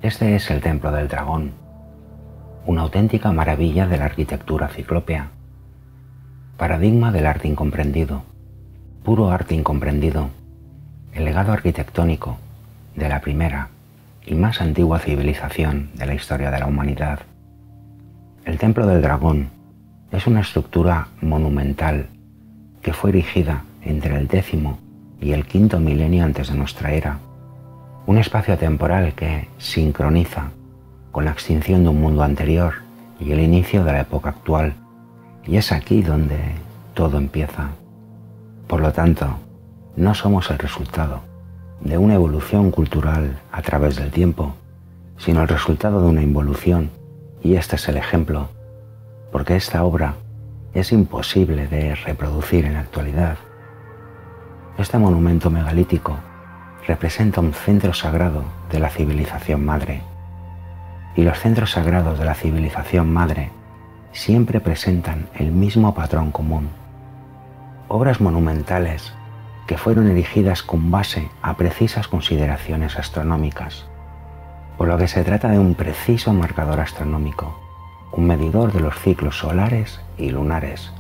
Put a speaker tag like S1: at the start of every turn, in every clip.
S1: Este es el Templo del Dragón, una auténtica maravilla de la arquitectura ciclópea, paradigma del arte incomprendido, puro arte incomprendido, el legado arquitectónico de la primera y más antigua civilización de la historia de la humanidad. El Templo del Dragón es una estructura monumental que fue erigida entre el X y el V milenio antes de nuestra era, un espacio temporal que sincroniza con la extinción de un mundo anterior y el inicio de la época actual, y es aquí donde todo empieza. Por lo tanto, no somos el resultado de una evolución cultural a través del tiempo, sino el resultado de una involución, y este es el ejemplo, porque esta obra es imposible de reproducir en la actualidad. Este monumento megalítico representa un centro sagrado de la civilización madre, y los centros sagrados de la civilización madre siempre presentan el mismo patrón común. Obras monumentales que fueron erigidas con base a precisas consideraciones astronómicas, por lo que se trata de un preciso marcador astronómico, un medidor de los ciclos solares y lunares.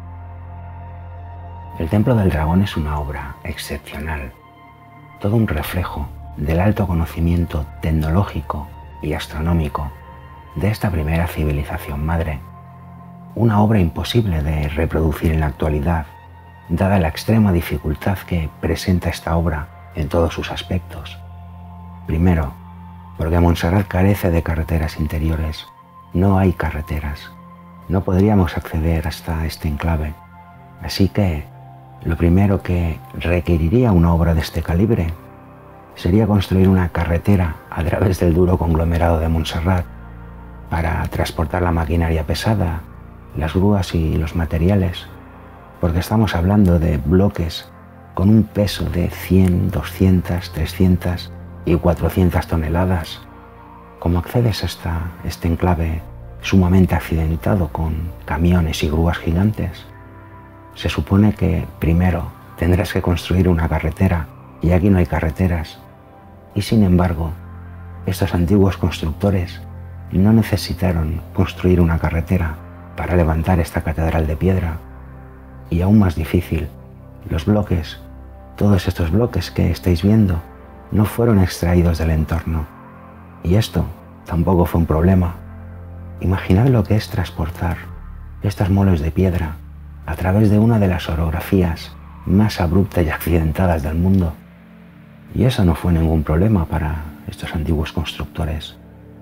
S1: El Templo del Dragón es una obra excepcional, todo un reflejo del alto conocimiento tecnológico y astronómico de esta primera civilización madre, una obra imposible de reproducir en la actualidad, dada la extrema dificultad que presenta esta obra en todos sus aspectos. Primero, porque Montserrat carece de carreteras interiores, no hay carreteras, no podríamos acceder hasta este enclave, así que lo primero que requeriría una obra de este calibre sería construir una carretera a través del duro conglomerado de Montserrat para transportar la maquinaria pesada, las grúas y los materiales, porque estamos hablando de bloques con un peso de 100, 200, 300 y 400 toneladas. ¿Cómo accedes hasta este enclave sumamente accidentado con camiones y grúas gigantes? Se supone que primero tendrás que construir una carretera, y aquí no hay carreteras. Y sin embargo, estos antiguos constructores no necesitaron construir una carretera para levantar esta catedral de piedra. Y aún más difícil, los bloques, todos estos bloques que estáis viendo, no fueron extraídos del entorno. Y esto tampoco fue un problema. Imaginad lo que es transportar estas moles de piedra a través de una de las orografías más abruptas y accidentadas del mundo. Y eso no fue ningún problema para estos antiguos constructores.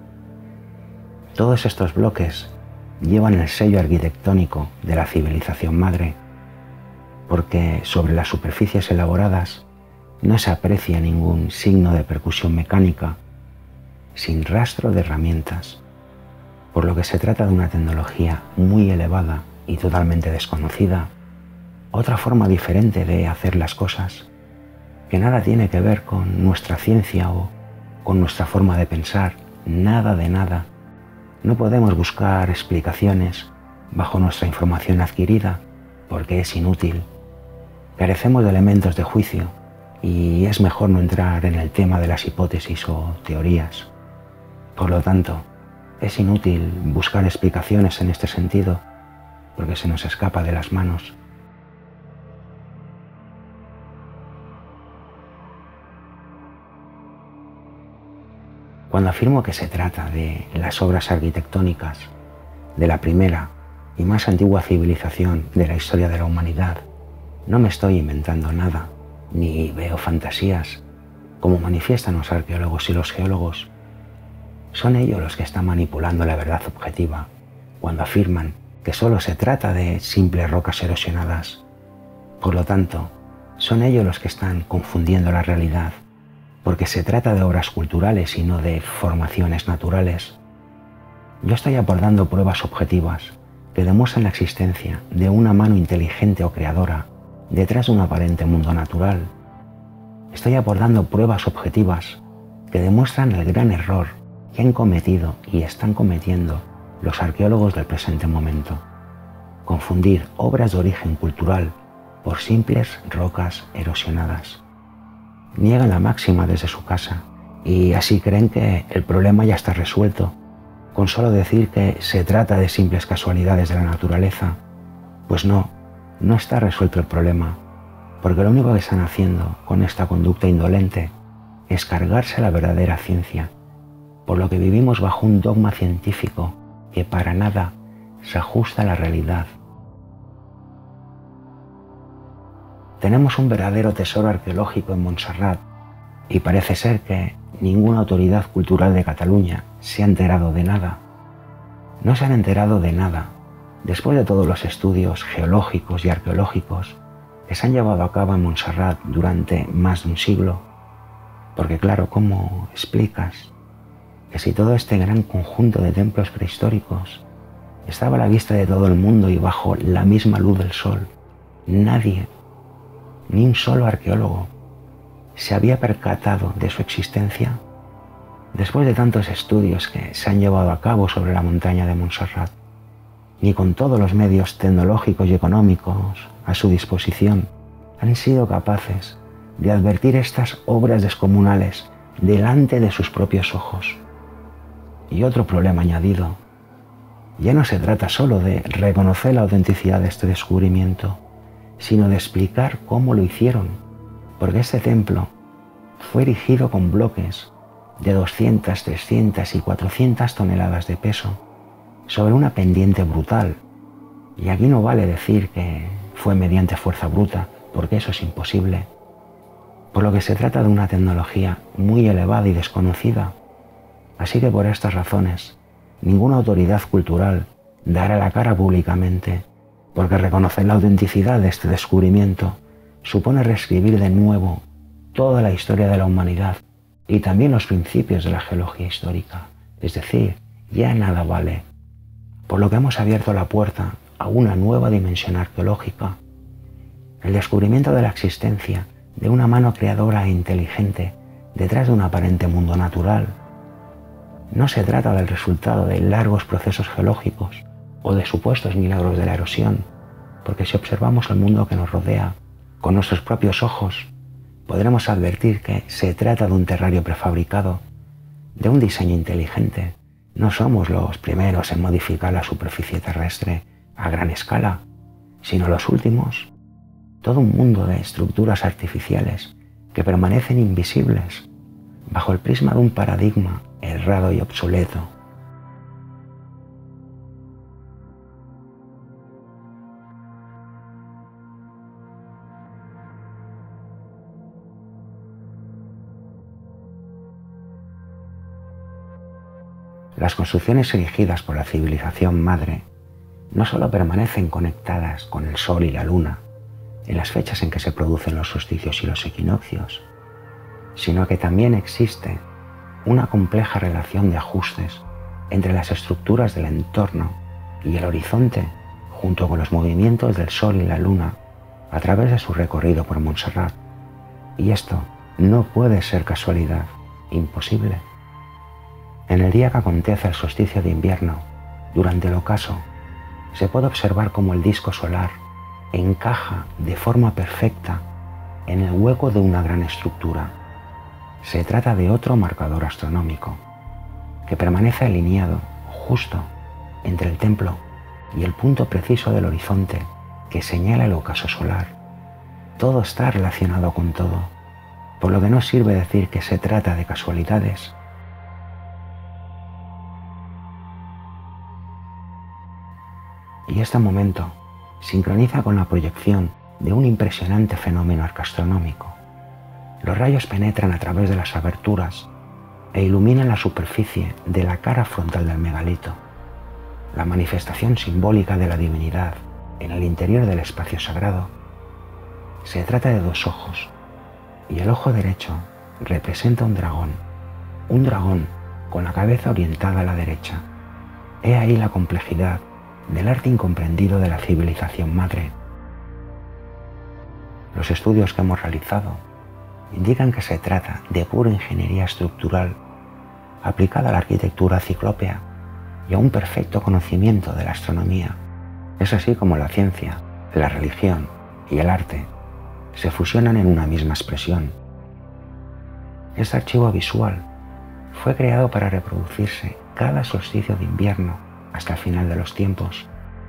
S1: Todos estos bloques llevan el sello arquitectónico de la civilización madre, porque sobre las superficies elaboradas no se aprecia ningún signo de percusión mecánica, sin rastro de herramientas, por lo que se trata de una tecnología muy elevada y totalmente desconocida, otra forma diferente de hacer las cosas, que nada tiene que ver con nuestra ciencia o con nuestra forma de pensar, nada de nada. No podemos buscar explicaciones bajo nuestra información adquirida, porque es inútil. Carecemos de elementos de juicio y es mejor no entrar en el tema de las hipótesis o teorías. Por lo tanto, es inútil buscar explicaciones en este sentido, porque se nos escapa de las manos. Cuando afirmo que se trata de las obras arquitectónicas de la primera y más antigua civilización de la historia de la humanidad, no me estoy inventando nada, ni veo fantasías, como manifiestan los arqueólogos y los geólogos. Son ellos los que están manipulando la verdad objetiva cuando afirman que solo se trata de simples rocas erosionadas. Por lo tanto, son ellos los que están confundiendo la realidad, porque se trata de obras culturales y no de formaciones naturales. Yo estoy aportando pruebas objetivas que demuestran la existencia de una mano inteligente o creadora detrás de un aparente mundo natural. Estoy aportando pruebas objetivas que demuestran el gran error que han cometido y están cometiendo los arqueólogos del presente momento: confundir obras de origen cultural por simples rocas erosionadas. Niegan la máxima desde su casa y así creen que el problema ya está resuelto, con solo decir que se trata de simples casualidades de la naturaleza. Pues no, no está resuelto el problema, porque lo único que están haciendo con esta conducta indolente es cargarse la verdadera ciencia, por lo que vivimos bajo un dogma científico que para nada se ajusta a la realidad. Tenemos un verdadero tesoro arqueológico en Montserrat y parece ser que ninguna autoridad cultural de Cataluña se ha enterado de nada. No se han enterado de nada después de todos los estudios geológicos y arqueológicos que se han llevado a cabo en Montserrat durante más de un siglo. Porque claro, ¿cómo explicas que si todo este gran conjunto de templos prehistóricos estaba a la vista de todo el mundo y bajo la misma luz del sol, nadie, ni un solo arqueólogo, se había percatado de su existencia? Después de tantos estudios que se han llevado a cabo sobre la montaña de Montserrat, ni con todos los medios tecnológicos y económicos a su disposición, han sido capaces de advertir estas obras descomunales delante de sus propios ojos. Y otro problema añadido: ya no se trata solo de reconocer la autenticidad de este descubrimiento, sino de explicar cómo lo hicieron, porque este templo fue erigido con bloques de 200, 300 y 400 toneladas de peso sobre una pendiente brutal. Y aquí no vale decir que fue mediante fuerza bruta, porque eso es imposible. Por lo que se trata de una tecnología muy elevada y desconocida. Así que por estas razones, ninguna autoridad cultural dará la cara públicamente, porque reconocer la autenticidad de este descubrimiento supone reescribir de nuevo toda la historia de la humanidad y también los principios de la geología histórica. Es decir, ya nada vale. Por lo que hemos abierto la puerta a una nueva dimensión arqueológica, el descubrimiento de la existencia de una mano creadora e inteligente detrás de un aparente mundo natural. No se trata del resultado de largos procesos geológicos o de supuestos milagros de la erosión, porque si observamos el mundo que nos rodea con nuestros propios ojos, podremos advertir que se trata de un terrario prefabricado, de un diseño inteligente. No somos los primeros en modificar la superficie terrestre a gran escala, sino los últimos. Todo un mundo de estructuras artificiales que permanecen invisibles bajo el prisma de un paradigma errado y obsoleto. Las construcciones erigidas por la civilización madre no solo permanecen conectadas con el sol y la luna en las fechas en que se producen los solsticios y los equinoccios, sino que también existe una compleja relación de ajustes entre las estructuras del entorno y el horizonte, junto con los movimientos del sol y la luna a través de su recorrido por Montserrat. Y esto no puede ser casualidad, imposible. En el día que acontece el solsticio de invierno, durante el ocaso, se puede observar cómo el disco solar encaja de forma perfecta en el hueco de una gran estructura. Se trata de otro marcador astronómico, que permanece alineado justo entre el templo y el punto preciso del horizonte que señala el ocaso solar. Todo está relacionado con todo, por lo que no sirve decir que se trata de casualidades. Y este momento sincroniza con la proyección de un impresionante fenómeno astronómico. Los rayos penetran a través de las aberturas e iluminan la superficie de la cara frontal del megalito, la manifestación simbólica de la divinidad en el interior del espacio sagrado. Se trata de dos ojos, y el ojo derecho representa un dragón con la cabeza orientada a la derecha. He ahí la complejidad del arte incomprendido de la civilización madre. Los estudios que hemos realizado indican que se trata de pura ingeniería estructural aplicada a la arquitectura ciclópea y a un perfecto conocimiento de la astronomía. Es así como la ciencia, la religión y el arte se fusionan en una misma expresión. Este archivo visual fue creado para reproducirse cada solsticio de invierno hasta el final de los tiempos.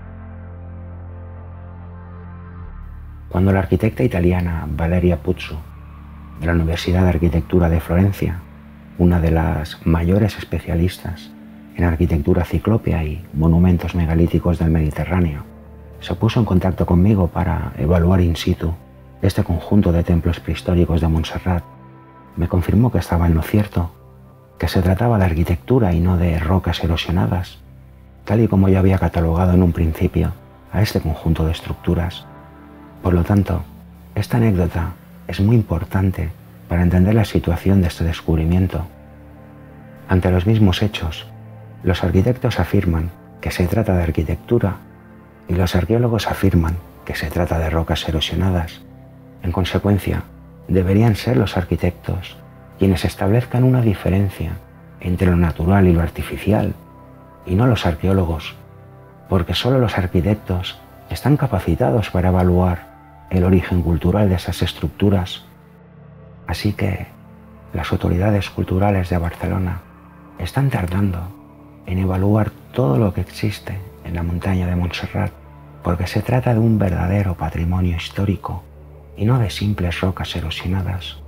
S1: Cuando la arquitecta italiana Valeria Puzzu, de la Universidad de Arquitectura de Florencia, una de las mayores especialistas en arquitectura ciclópea y monumentos megalíticos del Mediterráneo, se puso en contacto conmigo para evaluar in situ este conjunto de templos prehistóricos de Montserrat, me confirmó que estaba en lo cierto, que se trataba de arquitectura y no de rocas erosionadas, tal y como yo había catalogado en un principio a este conjunto de estructuras. Por lo tanto, esta anécdota es muy importante para entender la situación de este descubrimiento. Ante los mismos hechos, los arquitectos afirman que se trata de arquitectura y los arqueólogos afirman que se trata de rocas erosionadas. En consecuencia, deberían ser los arquitectos quienes establezcan una diferencia entre lo natural y lo artificial, y no los arqueólogos, porque solo los arquitectos están capacitados para evaluar el origen cultural de esas estructuras. Así que las autoridades culturales de Barcelona están tardando en evaluar todo lo que existe en la montaña de Montserrat, porque se trata de un verdadero patrimonio histórico y no de simples rocas erosionadas.